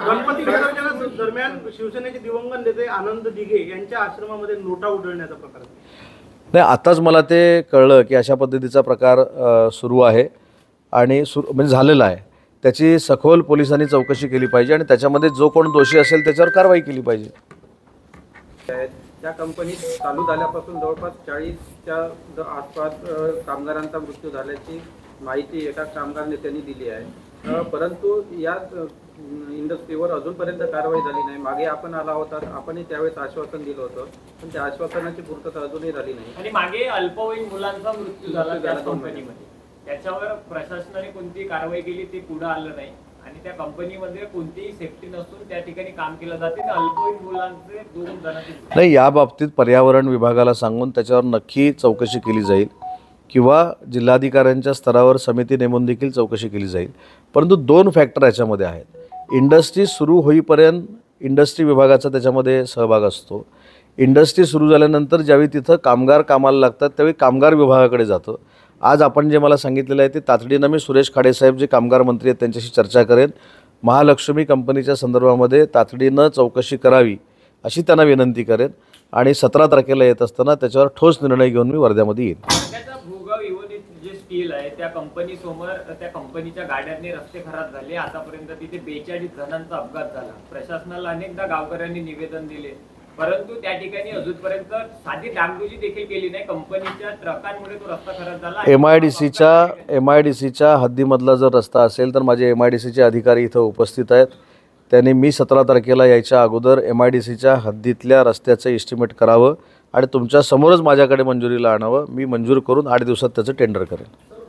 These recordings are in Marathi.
गणपती विसर्जना दरम्यान शिवसेनेचे दिवंगत नेते आनंद दिघे यांच्या आश्रमामध्ये नोटा उधळण्याचा प्रकार नाही, आताच मला ते कळलं की अशा पद्धतीचा प्रकार सुरू आहे आणि म्हणजे झालेला आहे. त्याची सखोल पोलिसांनी चौकशी केली पाहिजे आणि त्याच्यामध्ये जो कोण दोषी असेल त्याच्यावर कारवाई केली पाहिजे. त्या कंपनीत चालू झाल्यापासून जवळपास 40च्या आसपास कामगारांचा मृत्यू झाल्याची माहिती एका कामगार नेत्यांनी दिली आहे. परंतु या इंडस्ट्रीवर अजूनपर्यंत कारवाई झाली नाही. मागे आपण आला होता, आपण त्यावेळेस आश्वासन दिलं होतं, पण त्या आश्वासनाची पूर्तता अजूनही झाली नाही. आणि मागे अल्पवयीन मुलांचा मृत्यू झाला त्या कंपनीमध्ये, त्याच्यावर प्रशासनाने कोणती कारवाई केली ते पुढे आलं नाही. आणि त्या कंपनीमध्ये कोणतीही सेफ्टी नसून त्या ठिकाणी काम केलं जाते. अल्पवयीन मुलांचे 2 जणांचे नाही, या बाबतीत पर्यावरण विभागाला सांगून त्याच्यावर नक्की चौकशी केली जाईल किंवा जिल्हाधिकाऱ्यांच्या स्तरावर समिती नेमून देखील चौकशी केली जाईल. परंतु 2 फॅक्टर याच्यामध्ये आहेत. इंडस्ट्री सुरू होईपर्यंत इंडस्ट्री विभागाचा त्याच्यामध्ये सहभाग असतो. इंडस्ट्री सुरू झाल्यानंतर ज्यावेळी तिथं कामगार कामाला लागतात त्यावेळी कामगार विभागाकडे जातं. आज आपण जे मला सांगितलेलं आहे ते तातडीनं मी सुरेश खाडेसाहेब जे कामगार मंत्री आहेत त्यांच्याशी चर्चा करेन. महालक्ष्मी कंपनीच्या संदर्भामध्ये तातडीनं चौकशी करावी अशी त्यांना विनंती करेन आणि 17 तारखेला येत असताना त्याच्यावर ठोस निर्णय घेऊन मी वर्ध्यामध्ये येईन. भोगाव इव्होनिक जे स्टील आहे त्या कंपनी समोर त्या कंपनीच्या गाड्यांनी रस्ते खराब झाले. आतापर्यंत तिथे 42 जणांचा अपघात झाला. प्रशासनाला अनेकदा गावकऱ्यांनी निवेदन दिले, परंतु त्या ठिकाणी अजूनपर्यंत साधी डागडुजी देखील केली नाही. कंपनीच्या ट्रकांमुळे तो रस्ता खराब झाला. MIDCच्या हद्दीमधला जर रस्ता असेल तर माझे MIDCचे अधिकारी इथं उपस्थित आहेत. त्यांनी मी 17 तारखेला यायच्या अगोदर MIDCच्या हद्दीतल्या रस्त्याचं एस्टिमेट करावं आणि तुमच्या समोरच माझ्याकडे मंजुरीला आणावं. मी मंजूर करून 8 दिवसात त्याचं टेंडर करेन.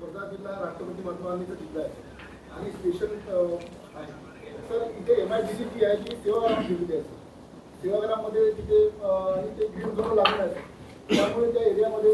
सेवाग्राममध्ये तिथे ग्रीन झोन लागणार आहे, त्यामुळे त्या एरियामध्ये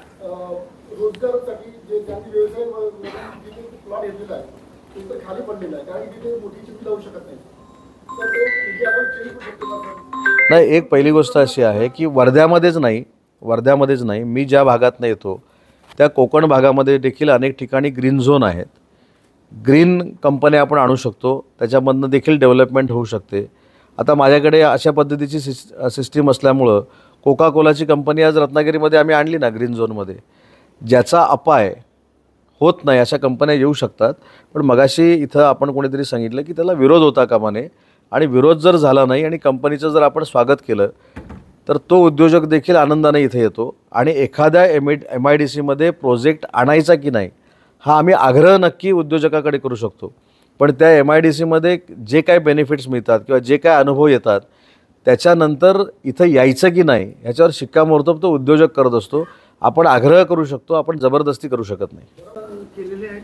रोजगारासाठी जे ज्यांनी व्यवसाय तिथे प्लॉट घेतलेला आहे ते तर खाली पडलेला आहे, कारण तिथे मोठी चिमणी लावू शकत नाही. तर ते तिथे आपण चेंज करू शकतो. नाही, एक पहिली गोष्ट अशी आहे की वर्ध्यामध्येच नाही, मी ज्या भागातनं येतो त्या कोकण भागामध्ये देखील अनेक ठिकाणी ग्रीन झोन आहेत. ग्रीन कंपन्या आपण आणू शकतो, त्याच्यामधनं देखील डेव्हलपमेंट होऊ शकते. आता माझ्याकडे अशा पद्धतीची सिस्टीम असल्यामुळं कोका कोलाची कंपनी आज रत्नागिरीमध्ये आम्ही आणली ना ग्रीन झोनमध्ये. ज्याचा अपाय होत नाही अशा कंपन्या येऊ शकतात. पण मगाशी इथं आपण कोणीतरी सांगितलं की त्याला विरोध होता कामा नये आणि विरोध जर झाला नाही आणि कंपनीचं जर आपण स्वागत केलं तर तो उद्योजक देखील आनंदाने इथे येतो आणि एखाद्या MIDCमध्ये प्रोजेक्ट आणायचा की नाही हा आम्ही आग्रह नक्की उद्योजकाकडे करू शकतो. पण त्या MIDCमध्ये जे काय बेनिफिट्स मिळतात किंवा जे काय अनुभव येतात त्याच्यानंतर इथं यायचं की नाही ह्याच्यावर शिक्कामोर्तब तो उद्योजक करत असतो. आपण आग्रह करू शकतो, आपण जबरदस्ती करू शकत नाही.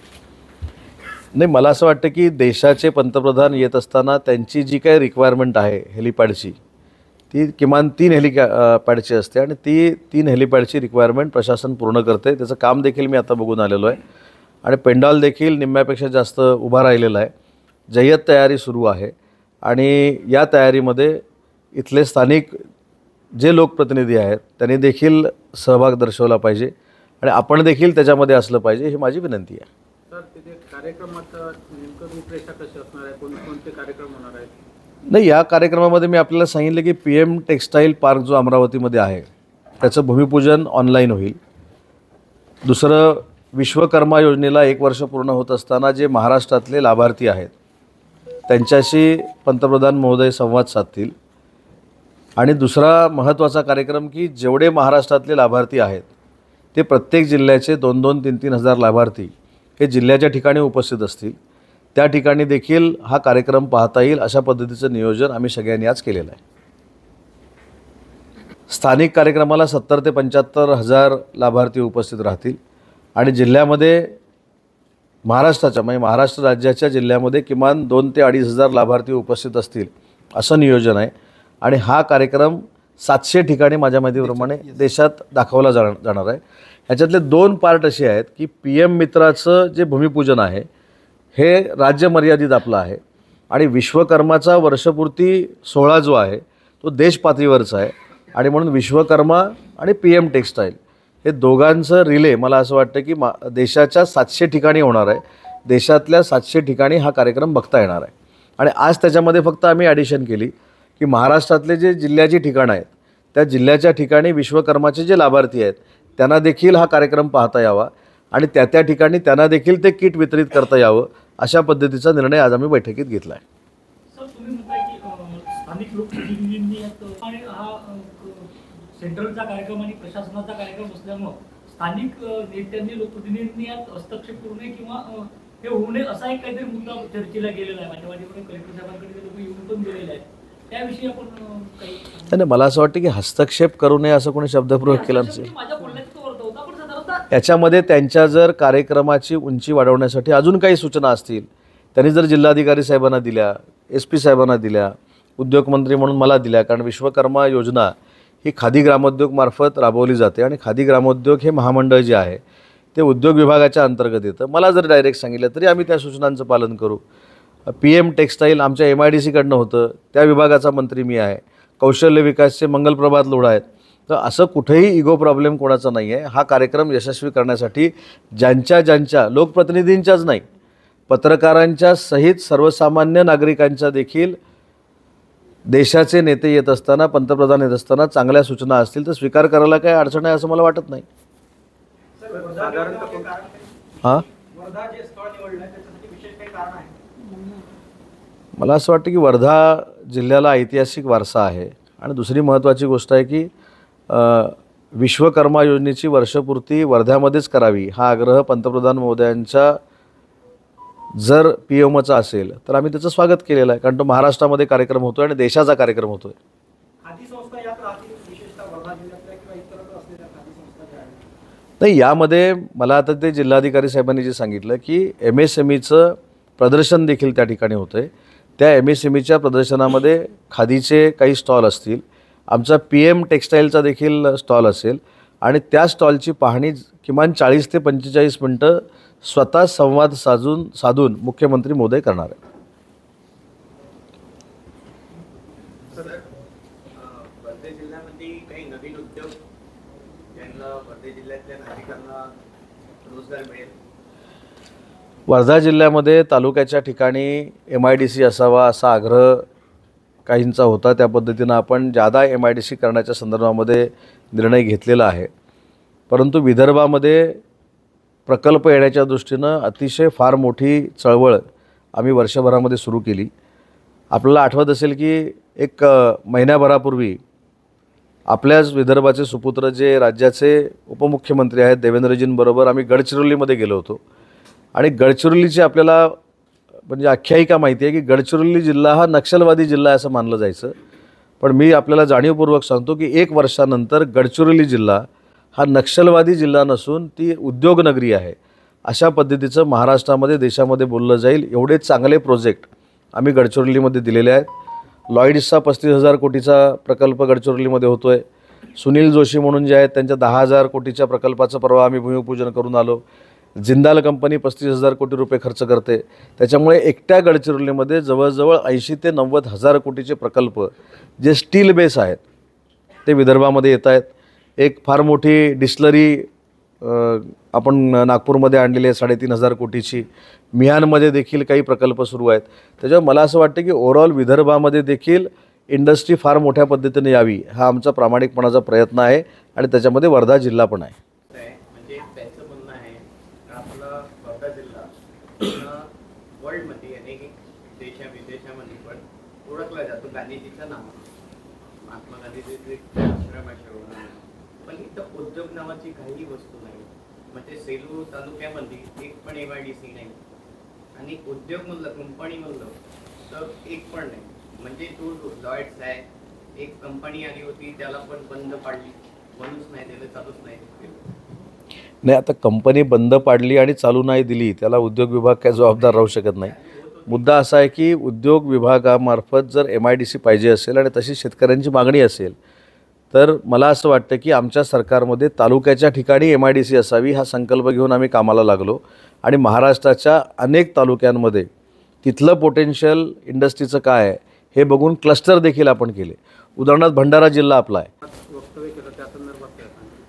नाही, मला असं वाटतं की देशाचे पंतप्रधान येत असताना त्यांची जी काही रिक्वायरमेंट आहे हेलिपॅडची ती किमान 3 हेलिपॅडची असते आणि ती 3 हेलिपॅडची रिक्वायरमेंट प्रशासन पूर्ण करते. त्याचं काम देखील मी आता बघून आलेलो आहे आणि पेंडॉल देखील निम्म्यापेक्षा जास्त उभा राहिलेला आहे. जय्यत तयारी सुरू आहे आणि या तयारीमध्ये इथले स्थानिक जे लोकप्रतिनिधी आहेत त्यांनी देखील सहभाग दर्शवला पाहिजे आणि आपण देखील त्याच्यामध्ये असलं पाहिजे ही माझी विनंती आहे. सर, तिथे कार्यक्रमाचा नेमकं रूपरेषा कशी असणार आहे, कोणते कार्यक्रम होणार आहेत? नाही, या कार्यक्रमामध्ये मी आपल्याला सांगितलं की PM टेक्स्टाईल पार्क जो अमरावतीमध्ये आहे त्याचं भूमिपूजन ऑनलाईन होईल. दुसरं, विश्वकर्मा योजनेला 1 वर्ष पूर्ण होत असताना जे महाराष्ट्रातले लाभार्थी आहेत त्यांच्याशी पंतप्रधान महोदय संवाद साधतील. आणि दुसरा महत्त्वाचा कार्यक्रम की जेवढे महाराष्ट्रातले लाभार्थी आहेत ते प्रत्येक जिल्ह्याचे 2-2, 3-3 हजार लाभार्थी हे जिल्ह्याच्या ठिकाणी उपस्थित असतील. त्या ठिकाणी देखील हा कार्यक्रम पाहता येईल अशा पद्धतीचं नियोजन आम्ही सगळ्यांनी आज केलेलं आहे. स्थानिक कार्यक्रमाला 70 ते 75 हजार लाभार्थी उपस्थित राहतील आणि जिल्ह्यामध्ये महाराष्ट्राच्या म्हणजे महाराष्ट्र राज्याच्या जिल्ह्यामध्ये किमान 2 ते 2.5 हजार लाभार्थी उपस्थित असतील असं नियोजन आहे. आणि हा कार्यक्रम 700 ठिकाणी माझ्या माहितीप्रमाणे देशात दाखवला जाणार आहे. ह्याच्यातले 2 पार्ट असे आहेत की PM मित्राचं जे भूमिपूजन आहे हे राज्य मर्यादित आपलं आहे आणि विश्वकर्माचा वर्षपूर्ती सोहळा जो आहे तो देश पातळीवरचा आहे आणि म्हणून विश्वकर्मा आणि PM टेक्स्टाईल हे दोघांचं रिले मला असं वाटतं की देशाच्या 700 ठिकाणी होणार आहे. देशातल्या 700 ठिकाणी हा कार्यक्रम बघता येणार आहे आणि आज त्याच्यामध्ये फक्त आम्ही ॲडिशन केली की महाराष्ट्रातले जे जिल्ह्याची ठिकाणं आहेत त्या जिल्ह्याच्या ठिकाणी विश्वकर्माचे जे लाभार्थी आहेत त्यांना देखील हा कार्यक्रम पाहता यावा आणि त्या ठिकाणी त्यांना देखील ते किट वितरित करता यावं, अशा पद्धतीचा निर्णय आज आम्ही बैठकीत घेतला आहे. सर, तुम्ही म्हणताय की स्थानिक लोकप्रतिनिधींनी आणि हा सेंट्रलचा कार्यक्रम आणि प्रशासनाचा कार्यक्रम असल्यामुळं स्थानिक नेत्यांनी लोकप्रतिनिधींनी यात हस्तक्षेप करू नये किंवा हे होऊ नये असा एक काहीतरी मुद्दा चर्चेला गेलेला आहे. माझ्याकडे कलेक्टर साहेबांकडे ते लोक येऊन पण गेलेले आहेत. त्याविषयी आपण काही नाही, मला असं वाटतं की हस्तक्षेप करू नये असं कोणी शब्दप्रयोग केला नसेल. माझ्या बोलण्याचा तो अर्थ होता, पण साधारणतः याच्यामध्ये त्यांच्या जर कार्यक्रमाची उंची वाढवण्यासाठी अजून काही सूचना असतील त्यांनी जर जिल्हाधिकारी साहेबांना दिल्या, SP साहेबांना दिल्या, उद्योगमंत्री म्हणून मला दिल्या, कारण विश्वकर्मा योजना ही खादी ग्रामोद्योगमार्फत राबवली जाते आणि खादी ग्रामोद्योग हे महामंडळ जे आहे ते उद्योग विभागाच्या अंतर्गत येतं. मला जर डायरेक्ट सांगितलं तरी आम्ही त्या सूचनांचं पालन करू. PM टेक्स्टाईल आमच्या MIDCकडनं होतं, त्या विभागाचा मंत्री मी आहे. कौशल्य विकासचे मंगलप्रभात लोढा आहेत. तर असं कुठेही इगो प्रॉब्लेम कोणाचा नाही आहे. हा कार्यक्रम यशस्वी करण्यासाठी ज्यांच्या लोकप्रतिनिधींच्याच नाही, पत्रकारांच्या सहित सर्वसामान्य नागरिकांच्या देखील देशाचे नेते येत असताना, पंतप्रधान येत असताना चांगल्या सूचना असतील तर स्वीकार करायला काही अडचण आहे असं मला वाटत नाही. साधारणतः हां, वर्धा जे स्थळ निवडलं त्याच्यासाठी विशेष काही कारण आहे? मला असं वाटतं की वर्धा जिल्ह्याला ऐतिहासिक वारसा आहे आणि दुसरी महत्त्वाची गोष्ट आहे की विश्वकर्मा योजनेची वर्षपूर्ती वर्ध्यामध्येच करावी हा आग्रह पंतप्रधान महोदयांच्या जर PMचा असेल तर आम्ही त्याचं स्वागत केलेलं आहे, कारण तो महाराष्ट्रामध्ये कार्यक्रम होतो आणि देशाचा कार्यक्रम होतो आहे. खादी संस्था यात राहतील, विशेषतः वर्धा जिल्ह्यातल्या किंवा इतरत्र असलेल्या खादी संस्था ज्या आहेत? नाही, यामध्ये मला आता ते जिल्हाधिकारी साहेबांनी जे सांगितलं की MSMEचं प्रदर्शन देखील त्या ठिकाणी होतं आहे. त्या MSMEच्या प्रदर्शनामध्ये खादीचे काही स्टॉल असतील, आमचा PM टेक्स्टाईलचा देखील स्टॉल असेल आणि त्या स्टॉलची पाहणी किमान 40 ते 45 मिनटं स्वतः संवाद साधून मुख्यमंत्री महोदय करणार आहे. वर्धा जिल्ह्यामध्ये काही नवीन उद्योग ज्यांना वर्धा जिल्ह्यातल्या नागरिकांना रोजगार मिळेल? वर्धा जिल्ह्यामध्ये तालुक्याच्या ठिकाणी MIDC असावा असा आग्रह काहींचा होता. त्या पद्धतीनं आपण जादा MIDC करण्याच्या संदर्भामध्ये निर्णय घेतलेला आहे. परंतु विदर्भामध्ये प्रकल्प येण्याच्या दृष्टीनं अतिशय फार मोठी चळवळ आम्ही वर्षभरामध्ये सुरू केली. आपल्याला आठवत असेल की एक महिन्याभरापूर्वी आपल्याच विदर्भाचे सुपुत्र जे राज्याचे उपमुख्यमंत्री आहेत देवेंद्रजींबरोबर आम्ही गडचिरोलीमध्ये गेलो होतो आणि गडचिरोलीची आपल्याला म्हणजे आख्यायिका माहिती आहे की गडचिरोली जिल्हा हा नक्षलवादी जिल्हा आहे असं मानलं जायचं. पण मी आपल्याला जाणीवपूर्वक सांगतो की 1 वर्षानंतर गडचिरोली जिल्हा हा नक्षलवादी जिल्हा नसून ती उद्योगनगरी आहे. अशा पद्धतीचं महाराष्ट्रामध्ये देशामध्ये बोललं जाईल एवढे चांगले प्रोजेक्ट आम्ही गडचिरोलीमध्ये दिलेले आहेत. लॉईड्सचा 35,000 कोटीचा प्रकल्प गडचिरोलीमध्ये होतो आहे. सुनील जोशी म्हणून जे आहेत त्यांच्या 10,000 कोटीच्या प्रकल्पाचं परवा आम्ही भूमिपूजन करून आलो. जिंदाल कंपनी 35,000 कोटी रुपये खर्च करते. त्याच्यामुळे एकट्या गडचिरोलीमध्ये जवळजवळ 80 ते 90,000 कोटीचे प्रकल्प जे स्टील बेस आहेत ते विदर्भामध्ये येत आहेत. एक फार मोठी डिस्लरी आपण नागपूरमध्ये आणलेली आहे 3,500 कोटीची. मिहानमध्ये देखील काही प्रकल्प सुरू आहेत. त्याच्यामुळे मला असं वाटतं की ओव्हरऑल विदर्भामध्ये देखील इंडस्ट्री फार मोठ्या पद्धतीने यावी हा आमचा प्रामाणिकपणाचा प्रयत्न आहे आणि त्याच्यामध्ये वर्धा जिल्हा पण आहे. म्हणजे त्यांचं म्हणणं आहे का आपला वर्धा जिल्हा वर्ल्डमध्ये अनेक विदेशामध्ये पण ओळखला जातो गांधीजीच्या नावाने. महात्मा गांधीजीचे आश्रम आहे शहरामध्ये. पण इथं उद्योग नावाची काही वस्तू नाही. म्हणजे सेलू तालुक्यामध्ये एक पण MIDC नाही आणि उद्योग म्हणलं कंपनी म्हणलं तर एक पण नाही. म्हणजे तो लॉयड्स आहे एक कंपनी आली होती त्याला पण बंद पाडली, म्हणूनच नाही त्याला चालूच नाही. नाही, आता कंपनी बंद पाडली आणि चालू नाही दिली त्याला उद्योग विभाग काय जबाबदार राहू शकत नाही. मुद्दा असा आहे की उद्योग विभागामार्फत जर MIDC पाहिजे असेल आणि तशी शेतकऱ्यांची मागणी असेल तर मला असं वाटतं की आमच्या सरकारमध्ये तालुक्याच्या ठिकाणी MIDC असावी हा संकल्प घेऊन आम्ही कामाला लागलो आणि महाराष्ट्राच्या अनेक तालुक्यांमध्ये तिथलं पोटेन्शियल इंडस्ट्रीचं काय आहे हे बघून क्लस्टर देखील आपण केले. उदाहरणार्थ भंडारा जिल्हा आपला आहे. वक्तव्य केलं त्या संदर्भात काय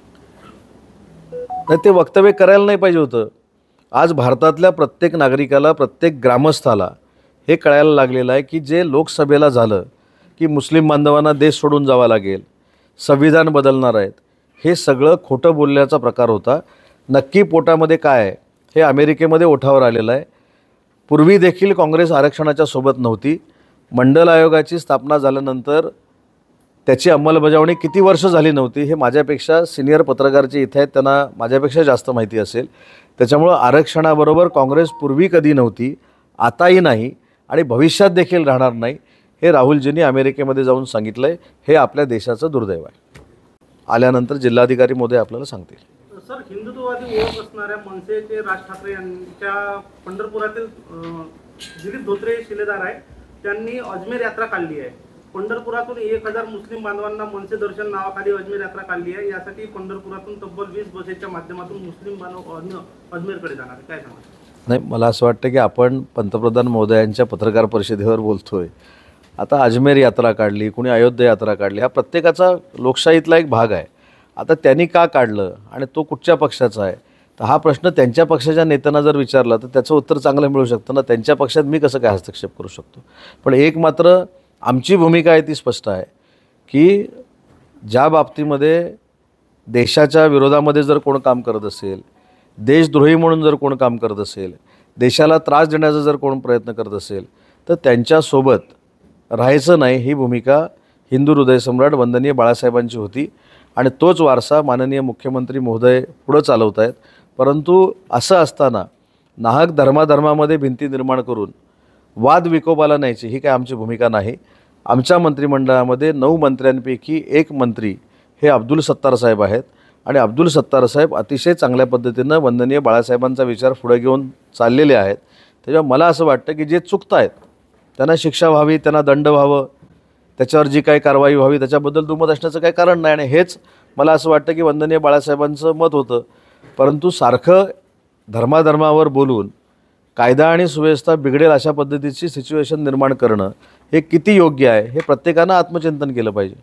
सांगा? नाही, ते वक्तव्य करायला नाही पाहिजे होतं. आज भारतातल्या प्रत्येक नागरिकाला प्रत्येक ग्रामस्थाला हे कळायला लागलेलं आहे की जे लोकसभेला झालं की मुस्लिम बांधवांना देश सोडून जावं लागेल, संविधान बदलणार आहेत, हे सगळं खोटं बोलण्याचा प्रकार होता. नक्की पोटामध्ये काय आहे हे अमेरिकेमध्ये ओठावर आलेलं आहे. पूर्वी देखील काँग्रेस आरक्षणाच्या सोबत नव्हती. मंडल आयोगाची स्थापना झाल्यानंतर त्याची अंमलबजावणी किती वर्ष झाली नव्हती हे माझ्यापेक्षा सिनियर पत्रकार जे इथे आहेत त्यांना माझ्यापेक्षा जास्त माहिती असेल. त्याच्यामुळं आरक्षणाबरोबर काँग्रेस पूर्वी कधी नव्हती, आताही नाही आणि भविष्यात देखील राहणार नाही, हे राहुलजींनी अमेरिकेमध्ये जाऊन सांगितलं आहे. हे आपल्या देशाचं दुर्दैव आहे. आल्यानंतर जिल्हाधिकारी महोदय आपल्याला सांगतील. सर, हिंदुत्ववादी ओळख असणाऱ्या मनसेचे राज ठाकरे यांच्या पंढरपुरातील दिलीप धोत्रे शिलेदार आहे, त्यांनी अजमेर यात्रा काढली आहे. पंढरपुरातून 1000 मुस्लिम बांधवांना मनसे दर्शन नावाखाली अजमेर यात्रा काढली आहे. यासाठी पंढरपुरातून तब्बल 20 बसेसच्या माध्यमातून मुस्लिम बांधव अजमेरकडे जाणार, काय सांगा? नाही, मला असं वाटतं की आपण पंतप्रधान महोदयांच्या पत्रकार परिषदेवर बोलतोय. आता अजमेर यात्रा काढली, कुणी अयोध्या यात्रा काढली, हा प्रत्येकाचा लोकशाहीतला एक भाग आहे. आता त्यांनी का काढलं आणि तो कुठच्या पक्षाचा आहे, तर हा प्रश्न त्यांच्या पक्षाच्या नेत्यांना जर विचारला तर त्याचं उत्तर चांगलं मिळू शकतं ना. त्यांच्या पक्षात मी कसं काय हस्तक्षेप करू शकतो. पण एक मात्र आमची भूमिका आहे ती स्पष्ट आहे की ज्या बाबतीमध्ये देशाच्या विरोधामध्ये जर कोण काम करत असेल, देशद्रोही म्हणून जर कोण काम करत असेल, देशाला त्रास देण्याचा जर कोण प्रयत्न करत असेल तर त्यांच्यासोबत राहायचं नाही, ही भूमिका हिंदू हृदयसम्राट वंदनीय बाळासाहेबांची होती आणि तोच वारसा माननीय मुख्यमंत्री महोदय पुढं चालवत आहेत. परंतु असं असताना नाहक धर्माधर्मामध्ये भिंती निर्माण करून वाद विकोपाला न्यायची ही काय आमची भूमिका नाही. आमच्या मंत्रिमंडळामध्ये 9 मंत्र्यांपैकी 1 मंत्री हे अब्दुल सत्तार साहेब आहेत आणि अब्दुल सत्तार साहेब अतिशय चांगल्या पद्धतीनं वंदनीय बाळासाहेबांचा विचार पुढे घेऊन चाललेले आहेत. त्याच्यामुळे मला असं वाटतं की जे चुकतायत त्यांना शिक्षा व्हावी, त्यांना दंड व्हावं, त्याच्यावर जी काही कारवाई व्हावी त्याच्याबद्दल दुमत असण्याचं काही कारण नाही. आणि हेच मला असं वाटतं की वंदनीय बाळासाहेबांचं मत होतं. परंतु सारखं धर्माधर्मावर बोलून कायदा आणि सुव्यवस्था बिघडेल अशा पद्धतीची सिच्युएशन निर्माण करणं हे किती योग्य आहे हे प्रत्येकानं आत्मचिंतन केलं पाहिजे.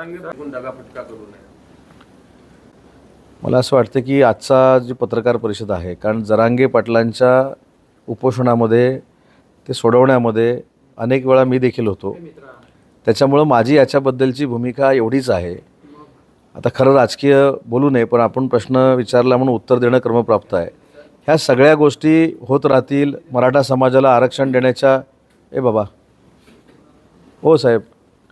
मला असं वाटतं की आजचा जी पत्रकार परिषद आहे, कारण जरांगे पाटलांच्या उपोषणामध्ये ते सोडवण्यामध्ये अनेक वेळा मी देखील होतो, त्याच्यामुळं माझी याच्याबद्दलची भूमिका एवढीच आहे. आता खरं राजकीय बोलू नये, पण आपण प्रश्न विचारला म्हणून उत्तर देणं क्रमप्राप्त आहे. ह्या सगळ्या गोष्टी होत राहतील. मराठा समाजाला आरक्षण देण्याच्या बाबा हो साहेब,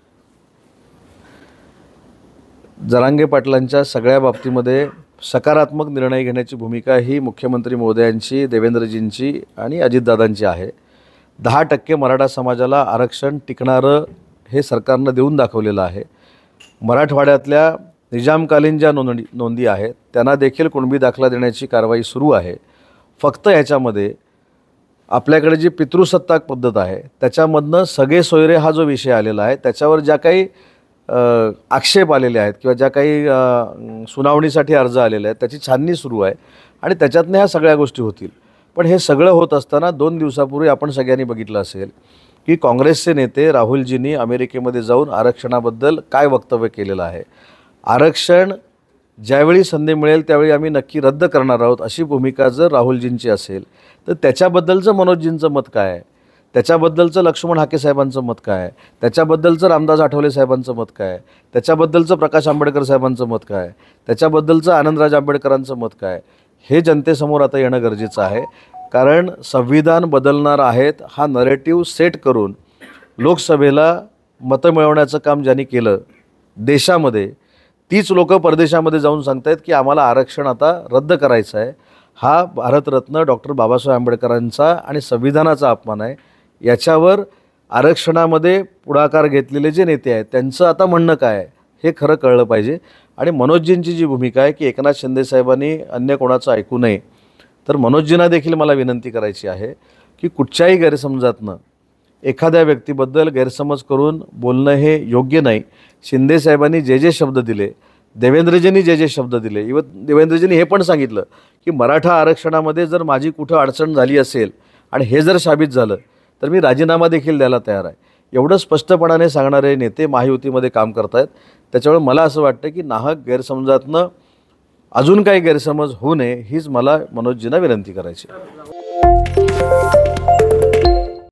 जरांगे पाटलांच्या सगळ्या बाबतीमध्ये सकारात्मक निर्णय घेण्याची भूमिका ही मुख्यमंत्री महोदयांची, देवेंद्रजींची आणि अजितदादांची आहे. 10% मराठा समाजाला आरक्षण टिकणारं हे सरकारनं देऊन दाखवलेलं आहे. मराठवाड्यातल्या निजामकालीन ज्या नोंदी आहेत त्यांना देखील कुणबी दाखला देण्याची कारवाई सुरू आहे. फक्त याच्यामध्ये आपल्याकडे जी पितृसत्ताक पद्धत आहे त्याच्यामधनं सगळे सोयरे हा जो विषय आलेला आहे त्याच्यावर ज्या काही आक्षेप आलेले आहेत किंवा ज्या काही सुनावणीसाठी अर्ज आलेले आहेत त्याची छाननी सुरू आहे आणि त्याच्यातनं ह्या सगळ्या गोष्टी होतील. पण हे सगळं होत असताना 2 दिवसापूर्वी आपण सगळ्यांनी बघितलं असेल की काँग्रेसचे नेते राहुलजींनी अमेरिकेमध्ये जाऊन आरक्षणाबद्दल काय वक्तव्य केलेलं आहे. आरक्षण ज्यावेळी संधी मिळेल त्यावेळी आम्ही नक्की रद्द करणार आहोत अशी भूमिका जर राहुलजींची असेल तर त्याच्याबद्दलचं मनोजजींचं मत काय आहे, त्याच्याबद्दलचं लक्ष्मण हाके साहेबांचं मत काय आहे, त्याच्याबद्दलचं रामदास आठवले साहेबांचं मत काय आहे, त्याच्याबद्दलचं प्रकाश आंबेडकर साहेबांचं मत काय आहे, त्याच्याबद्दलचं आनंदराज आंबेडकरांचं मत काय आहे, हे जनतेसमोर आता येणं गरजेचं आहे. कारण संविधान बदलणार आहेत हा नरेटिव्ह सेट करून लोकसभेला मतं मिळवण्याचं काम ज्यांनी केलं देशामध्ये, तीच लोकं परदेशामध्ये जाऊन सांगतायत की आम्हाला आरक्षण आता रद्द करायचं आहे. हा भारतरत्न डॉक्टर बाबासाहेब आंबेडकरांचा आणि संविधानाचा अपमान आहे. याच्यावर आरक्षणामध्ये पुढाकार घेतलेले जे नेते आहेत त्यांचं आता म्हणणं काय आहे हे खरं कळलं पाहिजे. आणि मनोजजींची जी भूमिका आहे की एकनाथ शिंदे साहेबांनी अन्य कोणाचं ऐकू नये, तर मनोजजींना देखील मला विनंती करायची आहे की कुठच्याही गैरसमजातनं एखाद्या व्यक्तीबद्दल गैरसमज करून बोलणं हे योग्य नाही. शिंदे साहेबांनी जे जे शब्द दिले, देवेंद्रजींनी जे जे शब्द दिले, इवन देवेंद्रजींनी हे पण सांगितलं की मराठा आरक्षणामध्ये जर माझी कुठं अडचण झाली असेल आणि हे जर साबित झालं तर मी राजीनामा देखील द्यायला तयार आहे. एवढं स्पष्टपणाने सांगणारे नेते महायुतीमध्ये काम करत आहेत. त्याच्यामुळे मला असं वाटतं की नाहक गैरसमजातनं अजून काही गैरसमज होऊ नये हीच मला मनोजजींना विनंती करायची.